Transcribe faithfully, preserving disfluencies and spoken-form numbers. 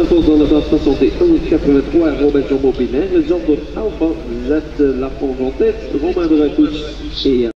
s'impose dans la base soixante et un quatre-vingt-trois, Robin Jean-Maupinet, les ordres Alpha, Z, La Fonge en tête, Romain Dracouche et